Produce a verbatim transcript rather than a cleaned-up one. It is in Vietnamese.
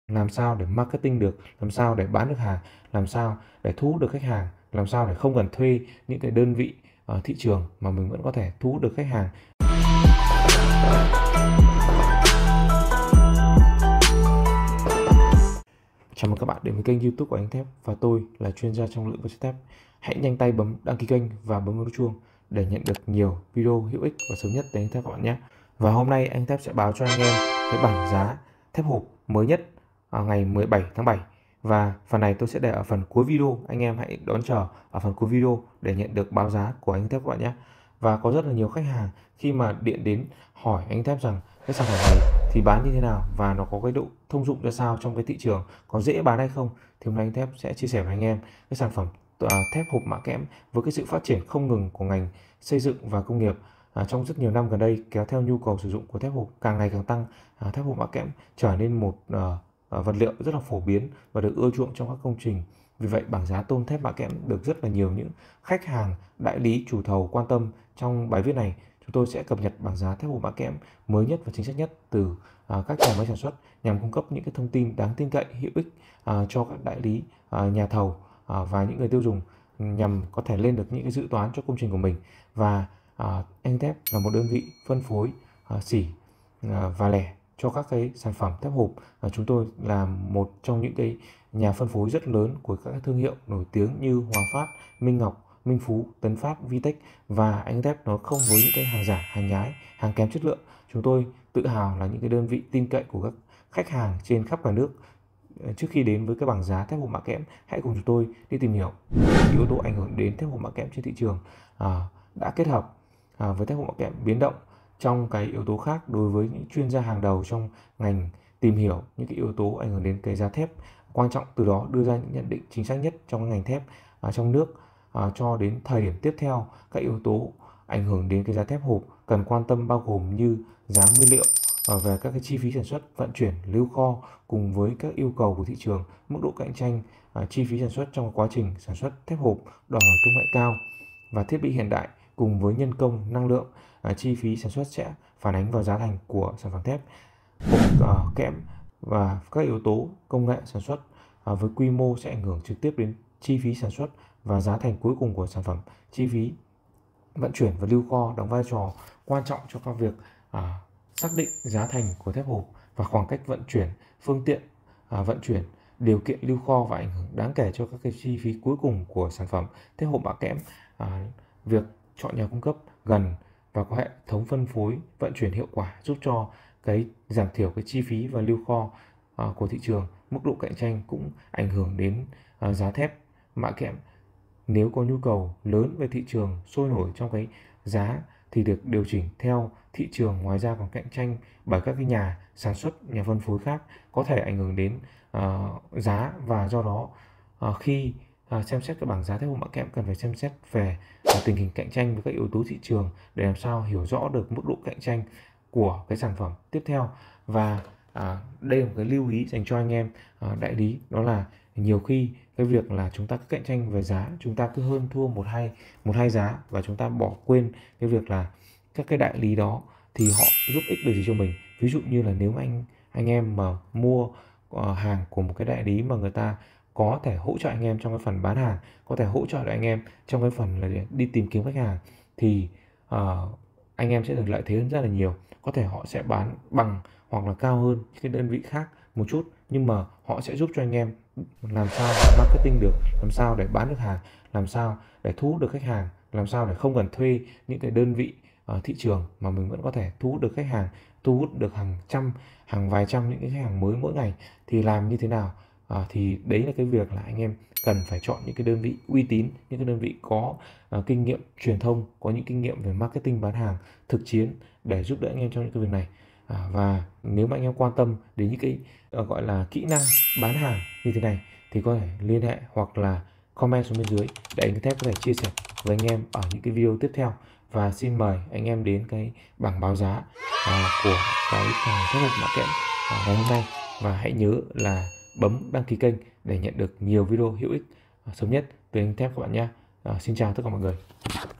làm sao để marketing được, làm sao để bán được hàng, làm sao để thu hút được khách hàng, làm sao để không cần thuê những cái đơn vị ở thị trường mà mình vẫn có thể thu hút được khách hàng. Chào mừng các bạn đến với kênh YouTube của Anh Thép và tôi là chuyên gia trong lĩnh vực sắt thép. Hãy nhanh tay bấm đăng ký kênh và bấm vào nút chuông để nhận được nhiều video hữu ích và sớm nhất từ Anh Thép các bạn nhé. Và hôm nay Anh Thép sẽ báo cho anh em cái bảng giá thép hộp mới nhất ngày mười bảy tháng bảy. Và phần này tôi sẽ để ở phần cuối video, anh em hãy đón chờ ở phần cuối video để nhận được báo giá của Anh Thép các bạn nhé. Và có rất là nhiều khách hàng khi mà điện đến hỏi Anh Thép rằng cái sản phẩm này thì bán như thế nào và nó có cái độ thông dụng ra sao trong cái thị trường, có dễ bán hay không, thì hôm nay Anh Thép sẽ chia sẻ với anh em cái sản phẩm thép hộp mạ kẽm với cái sự phát triển không ngừng của ngành xây dựng và công nghiệp à, trong rất nhiều năm gần đây, kéo theo nhu cầu sử dụng của thép hộp càng ngày càng tăng. à, thép hộp mạ kẽm trở nên một à, vật liệu rất là phổ biến và được ưa chuộng trong các công trình. Vì vậy bảng giá tôm thép mạ kẽm được rất là nhiều những khách hàng, đại lý, chủ thầu quan tâm. Trong bài viết này chúng tôi sẽ cập nhật bảng giá thép hộp mạ kẽm mới nhất và chính xác nhất từ à, các nhà máy sản xuất, nhằm cung cấp những cái thông tin đáng tin cậy, hữu ích à, cho các đại lý, à, nhà thầu à, và những người tiêu dùng, nhằm có thể lên được những cái dự toán cho công trình của mình. Và à, Anh Thép là một đơn vị phân phối à, xỉ à, và lẻ cho các cái sản phẩm thép hộp. à, chúng tôi là một trong những cái nhà phân phối rất lớn của các thương hiệu nổi tiếng như Hòa Phát, Minh Ngọc, Minh Phú, Tấn Phát, Vitech. Và Anh Thép nó không với những cái hàng giả, hàng nhái, hàng kém chất lượng. Chúng tôi tự hào là những cái đơn vị tin cậy của các khách hàng trên khắp cả nước. Trước khi đến với cái bảng giá thép hộp mạ kẽm, hãy cùng chúng tôi đi tìm hiểu những yếu tố ảnh hưởng đến thép hộp mạ kẽm trên thị trường à, đã kết hợp à, với thép hộp mạ kẽm biến động trong cái yếu tố khác đối với những chuyên gia hàng đầu trong ngành, tìm hiểu những cái yếu tố ảnh hưởng đến cái giá thép quan trọng, từ đó đưa ra những nhận định chính xác nhất trong ngành thép à, trong nước à, cho đến thời điểm tiếp theo. Các yếu tố ảnh hưởng đến cái giá thép hộp cần quan tâm bao gồm như giá nguyên liệu, về các cái chi phí sản xuất, vận chuyển, lưu kho, cùng với các yêu cầu của thị trường, mức độ cạnh tranh, chi phí sản xuất trong quá trình sản xuất thép hộp, đòi hỏi công nghệ cao và thiết bị hiện đại, cùng với nhân công, năng lượng, chi phí sản xuất sẽ phản ánh vào giá thành của sản phẩm thép hộp kẽm. Và các yếu tố công nghệ sản xuất với quy mô sẽ ảnh hưởng trực tiếp đến chi phí sản xuất và giá thành cuối cùng của sản phẩm. Chi phí vận chuyển và lưu kho đóng vai trò quan trọng cho các việc à, xác định giá thành của thép hộp, và khoảng cách vận chuyển, phương tiện à, vận chuyển, điều kiện lưu kho và ảnh hưởng đáng kể cho các cái chi phí cuối cùng của sản phẩm thép hộp mạ kẽm. À, việc chọn nhà cung cấp gần và có hệ thống phân phối vận chuyển hiệu quả giúp cho cái giảm thiểu cái chi phí và lưu kho à, của thị trường. Mức độ cạnh tranh cũng ảnh hưởng đến à, giá thép mạ kẽm. Nếu có nhu cầu lớn về thị trường, sôi nổi trong cái giá thì được điều chỉnh theo thị trường. Ngoài ra còn cạnh tranh bởi các cái nhà sản xuất, nhà phân phối khác có thể ảnh hưởng đến uh, giá. Và do đó uh, khi uh, xem xét cái bảng giá thép hộp mạ kẽm cần phải xem xét về uh, tình hình cạnh tranh với các yếu tố thị trường để làm sao hiểu rõ được mức độ cạnh tranh của cái sản phẩm tiếp theo. Và à, đây là một cái lưu ý dành cho anh em à, đại lý, đó là nhiều khi cái việc là chúng ta cứ cạnh tranh về giá, chúng ta cứ hơn thua một hai một hai giá và chúng ta bỏ quên cái việc là các cái đại lý đó thì họ giúp ích được gì cho mình. Ví dụ như là nếu anh anh em mà mua uh, hàng của một cái đại lý mà người ta có thể hỗ trợ anh em trong cái phần bán hàng, có thể hỗ trợ được anh em trong cái phần là đi tìm kiếm khách hàng, thì uh, anh em sẽ được lợi thế hơn rất là nhiều. Có thể họ sẽ bán bằng hoặc là cao hơn những cái đơn vị khác một chút, nhưng mà họ sẽ giúp cho anh em làm sao để marketing được, làm sao để bán được hàng, làm sao để thu hút được khách hàng, làm sao để không cần thuê những cái đơn vị ở thị trường mà mình vẫn có thể thu hút được khách hàng, thu hút được hàng trăm, hàng vài trăm những cái khách hàng mới mỗi ngày. Thì làm như thế nào? À, thì đấy là cái việc là anh em cần phải chọn những cái đơn vị uy tín, những cái đơn vị có uh, kinh nghiệm truyền thông, có những kinh nghiệm về marketing bán hàng thực chiến để giúp đỡ anh em trong những cái việc này. À, và nếu mà anh em quan tâm đến những cái uh, gọi là kỹ năng bán hàng như thế này thì có thể liên hệ hoặc là comment xuống bên dưới để anh Thép có thể chia sẻ với anh em ở những cái video tiếp theo. Và xin mời anh em đến cái bảng báo giá uh, của cái hàng thép hộp mạ kẽm uh, ngày hôm nay, và hãy nhớ là bấm đăng ký kênh để nhận được nhiều video hữu ích uh, sớm nhất từ anh Thép các bạn nhé. Uh, xin chào tất cả mọi người.